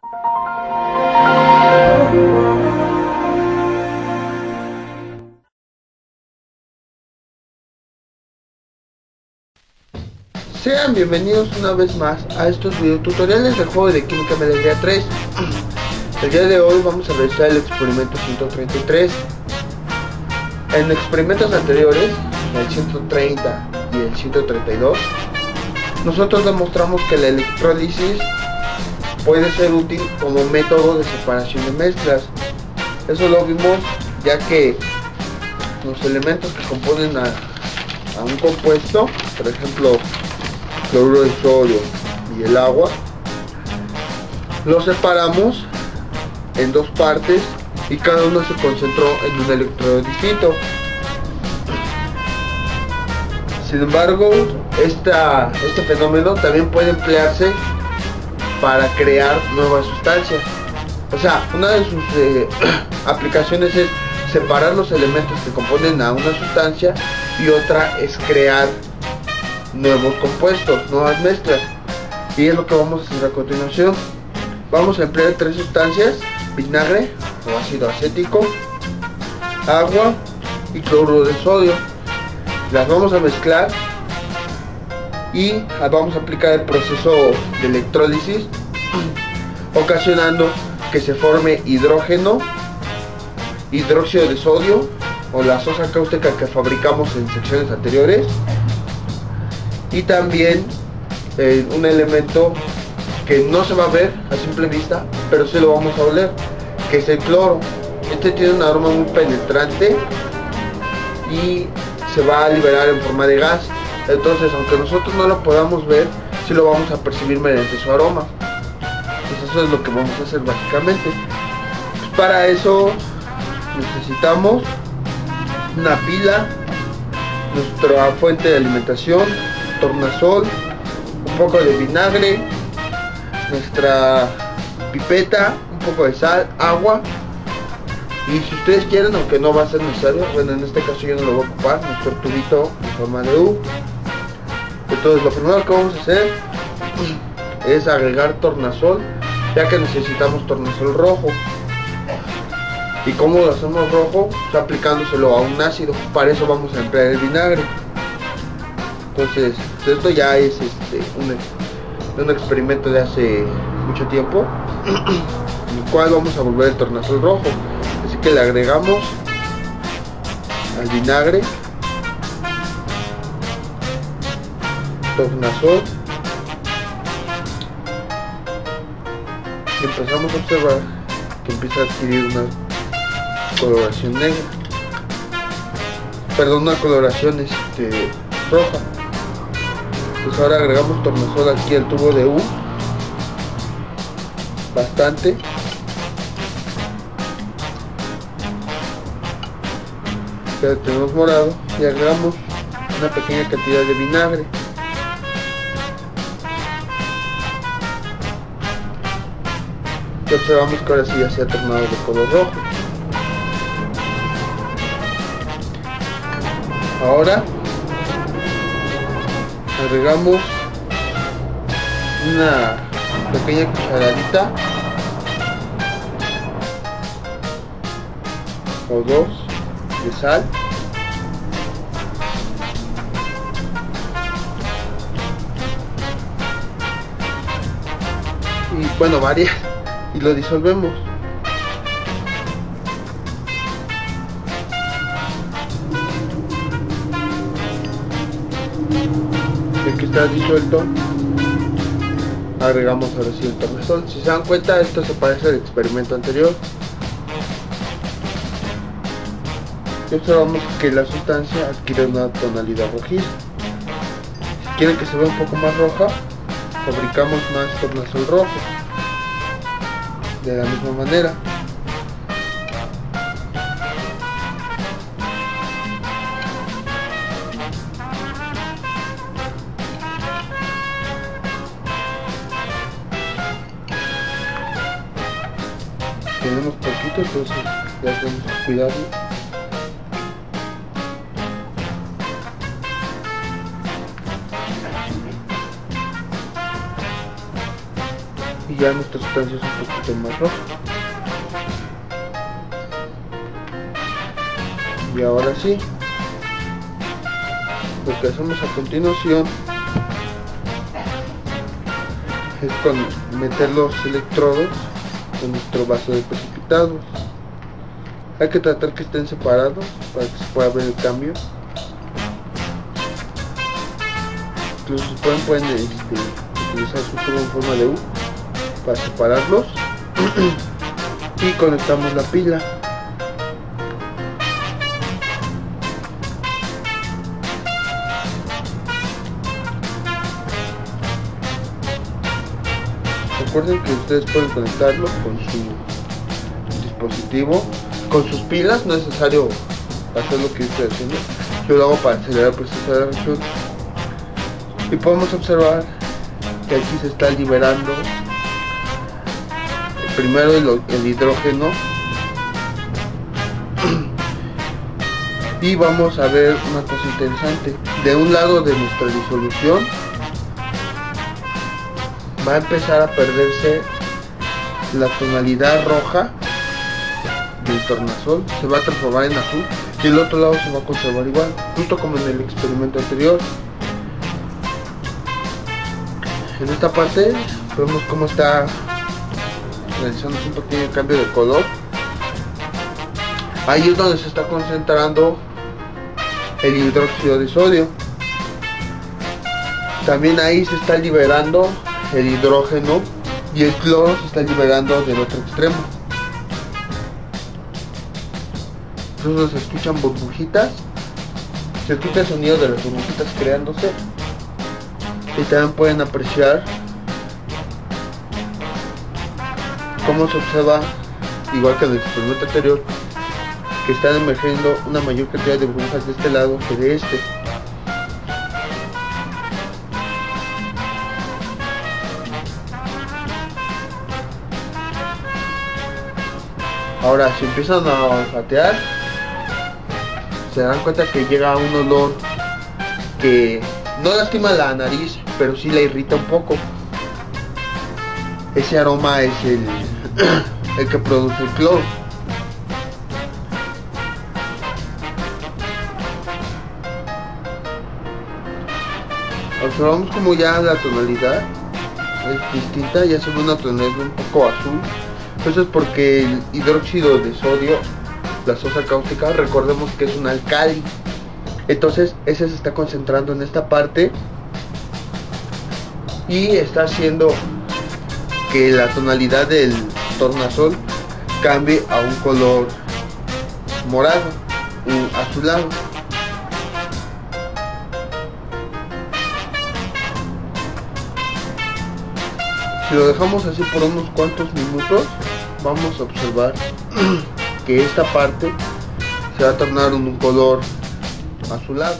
Sean bienvenidos una vez más a estos videotutoriales del juego de Química Melodía 3. El día de hoy vamos a realizar el experimento 133. En experimentos anteriores, el 130 y el 132, nosotros demostramos que la electrólisis puede ser útil como método de separación de mezclas. Eso lo vimos ya que los elementos que componen a un compuesto, por ejemplo cloruro de sodio y el agua, los separamos en dos partes y cada uno se concentró en un electrodo distinto. Sin embargo, este fenómeno también puede emplearse para crear nuevas sustancias. O sea, una de sus aplicaciones es separar los elementos que componen a una sustancia, y otra es crear nuevos compuestos, nuevas mezclas, y es lo que vamos a hacer a continuación. Vamos a emplear tres sustancias: vinagre o ácido acético, agua y cloruro de sodio. Las vamos a mezclar y vamos a aplicar el proceso de electrólisis, ocasionando que se forme hidrógeno, hidróxido de sodio o la sosa cáustica que fabricamos en secciones anteriores, y también un elemento que no se va a ver a simple vista, pero sí lo vamos a oler, que es el cloro. Este tiene un aroma muy penetrante y se va a liberar en forma de gas. Entonces, aunque nosotros no lo podamos ver, sí lo vamos a percibir mediante su aroma. Pues eso es lo que vamos a hacer básicamente. Pues para eso necesitamos una pila, nuestra fuente de alimentación, tornasol, un poco de vinagre, nuestra pipeta, un poco de sal, agua, y si ustedes quieren, aunque no va a ser necesario, bueno, en este caso yo no lo voy a ocupar, nuestro tubito en forma de U. Entonces lo primero que vamos a hacer es agregar tornasol, ya que necesitamos tornasol rojo. ¿Y cómo lo hacemos rojo? O sea, aplicándoselo a un ácido. Para eso vamos a emplear el vinagre. Entonces, esto ya es un experimento de hace mucho tiempo, en el cual vamos a volver el tornasol rojo. Así que le agregamos al vinagre tornasol y empezamos a observar que empieza a adquirir una coloración negra, perdón, una coloración roja. Pues ahora agregamos tornasol aquí al tubo de U, bastante, ya lo tenemos morado, y agregamos una pequeña cantidad de vinagre. Y observamos que ahora sí ya se ha tornado de color rojo. Ahora agregamos una pequeña cucharadita o dos de sal, y bueno, varias, y lo disolvemos. Que está disuelto, agregamos ahora sí el tornasol. Si se dan cuenta, esto se parece al experimento anterior, y observamos que la sustancia adquiere una tonalidad rojiza. Si quieren que se vea un poco más roja, fabricamos más tornasol rojo de la misma manera. Tenemos poquito, entonces ya tenemos que cuidarlo. Y ya nuestra sustancia es un poquito más roja. Y ahora sí, lo que hacemos a continuación es meter los electrodos en nuestro vaso de precipitados. Hay que tratar que estén separados para que se pueda ver el cambio. Incluso pueden utilizar su tubo en forma de U para separarlos. Y conectamos la pila. Recuerden que ustedes pueden conectarlo con su dispositivo, con sus pilas. No es necesario hacer lo que yo estoy haciendo, yo lo hago para acelerar el proceso de reacción. Y podemos observar que aquí se está liberando primero el hidrógeno, y vamos a ver una cosa interesante. De un lado de nuestra disolución va a empezar a perderse la tonalidad roja del tornasol, se va a transformar en azul, y el otro lado se va a conservar igual, justo como en el experimento anterior. En esta parte vemos cómo está realizándose un pequeño cambio de color. Ahí es donde se está concentrando el hidróxido de sodio. También ahí se está liberando el hidrógeno, y el cloro se está liberando del otro extremo. Entonces se escuchan burbujitas, se escucha el sonido de las burbujitas creándose, y también pueden apreciar cómo se observa, igual que en el experimento anterior, que están emergiendo una mayor cantidad de burbujas de este lado que de este. Ahora, si empiezan a olfatear, se dan cuenta que llega un olor que no lastima la nariz, pero sí la irrita un poco. Ese aroma es el que produce el cloro. Observamos como ya la tonalidad es distinta, ya se ve una tonalidad un poco azul. Eso es porque el hidróxido de sodio, la sosa cáustica, recordemos que es un alcali. Entonces ese se está concentrando en esta parte y está haciendo que la tonalidad del tornasol cambie a un color morado, un azulado. Si lo dejamos así por unos cuantos minutos, vamos a observar que esta parte se va a tornar en un color azulado.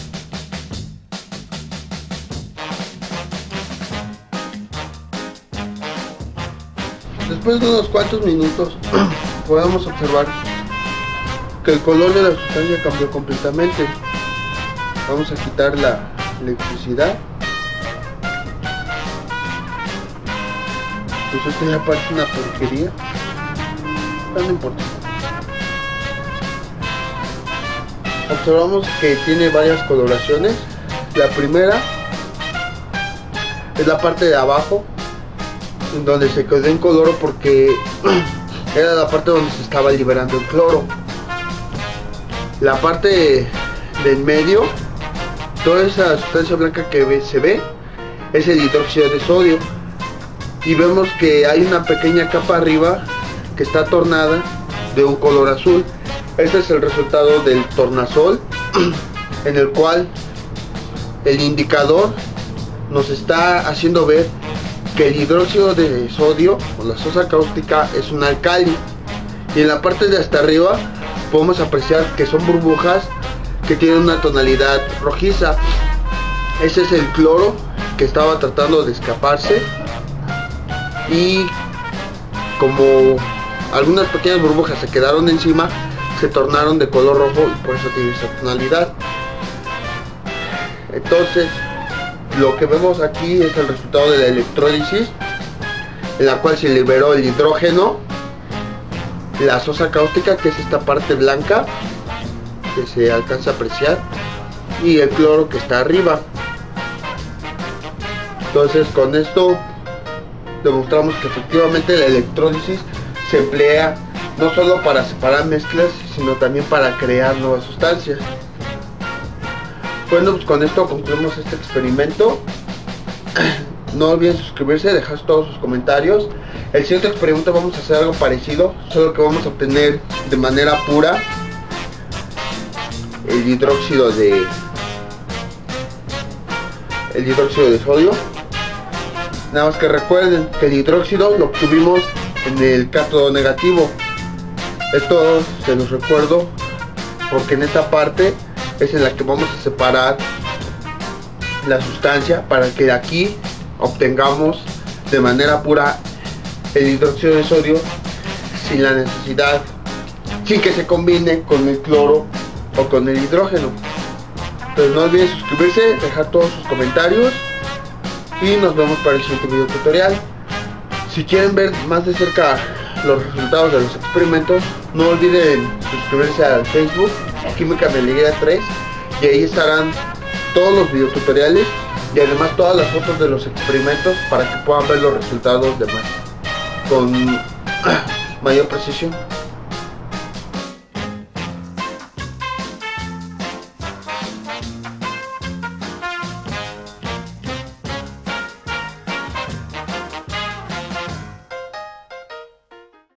Después de unos cuantos minutos podemos observar que el color de la sustancia cambió completamente. Vamos a quitar la electricidad. Pues esto ya parece una porquería, pero no importa. Observamos que tiene varias coloraciones. La primera es la parte de abajo, en donde se quedó incoloro porque era la parte donde se estaba liberando el cloro. La parte del medio, toda esa sustancia blanca que se ve, es el hidróxido de sodio. Y vemos que hay una pequeña capa arriba que está tornada de un color azul. Este es el resultado del tornasol, en el cual el indicador nos está haciendo ver que el hidróxido de sodio o la sosa cáustica es un alcali. Y en la parte de hasta arriba podemos apreciar que son burbujas que tienen una tonalidad rojiza. Ese es el cloro que estaba tratando de escaparse, y como algunas pequeñas burbujas se quedaron encima, se tornaron de color rojo y por eso tiene esa tonalidad. Entonces lo que vemos aquí es el resultado de la electrólisis, en la cual se liberó el hidrógeno, la sosa cáustica, que es esta parte blanca que se alcanza a apreciar, y el cloro que está arriba. Entonces con esto demostramos que efectivamente la electrólisis se emplea no solo para separar mezclas, sino también para crear nuevas sustancias. Bueno, pues con esto concluimos este experimento. No olviden suscribirse, dejar todos sus comentarios. El siguiente experimento vamos a hacer algo parecido, solo que vamos a obtener de manera pura el hidróxido de sodio. Nada más que recuerden que el hidróxido lo obtuvimos en el cátodo negativo. Esto se los recuerdo porque en esta parte es en la que vamos a separar la sustancia para que de aquí obtengamos de manera pura el hidróxido de sodio sin que se combine con el cloro o con el hidrógeno. Entonces no olviden suscribirse, dejar todos sus comentarios y nos vemos para el siguiente video tutorial. Si quieren ver más de cerca los resultados de los experimentos, no olviden suscribirse al Facebook Química de Liguera 3, y ahí estarán todos los videotutoriales y además todas las fotos de los experimentos para que puedan ver los resultados con mayor precisión.